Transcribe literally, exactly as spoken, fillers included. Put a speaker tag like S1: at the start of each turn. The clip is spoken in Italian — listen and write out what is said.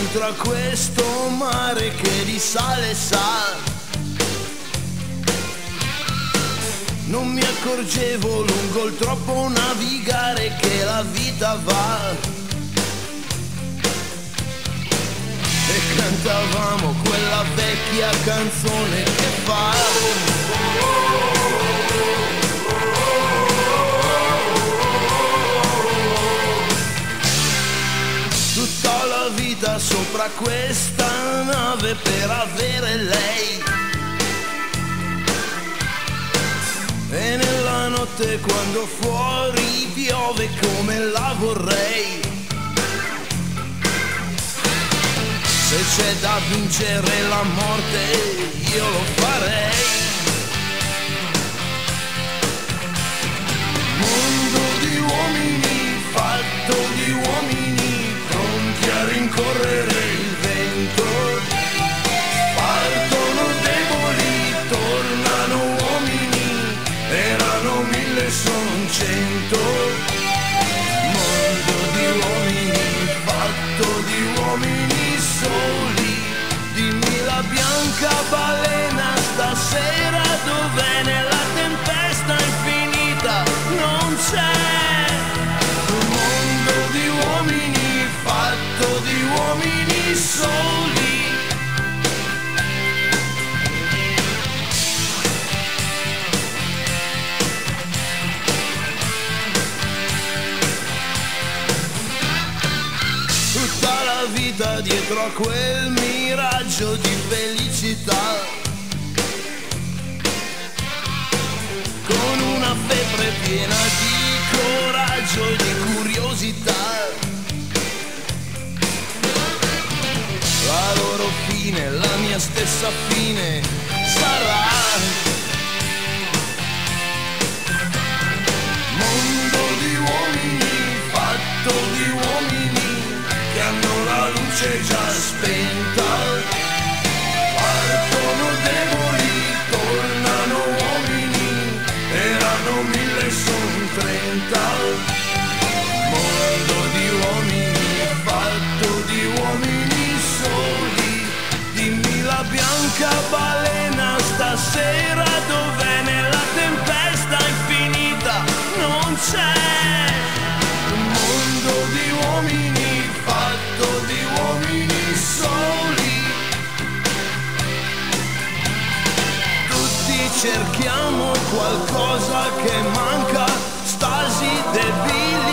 S1: dietro a questo mare che di sale sa. Non mi accorgevo lungo il troppo navigare che la vita va. E cantavamo quella vecchia canzone che fa: tutta la vita sopra questa nave per avere lei. E nella notte quando fuori piove come la vorrei. Se c'è da vincere la morte io lo farei. Mondo di uomini, fatto di uomini, pronti a rincorrere il vento. Partono deboli, tornano uomini, erano mille, son cento. Mondo di uomini, fatto di uomini soli. Dimmi la bianca balena stasera dov'è nella tempesta infinita? Non c'è. Un mondo di uomini, fatto di uomini soli. Tutta la vita dietro a quel miraggio di felicità, con una febbre piena di coraggio e di curiosità. La loro fine, la mia stessa fine sarà. Mondo di uomini, fatto di uomini che hanno la luce già spenta. Partono deboli, tornano uomini, erano mille, son trenta. Mondo di uomini, fatto di uomini soli. Dimmi la bianca balena stasera dov'è nella tempesta infinita? Non c'è. Un mondo di uomini, fatto di uomini soli. Tutti cerchiamo qualcosa che manca, stasi debili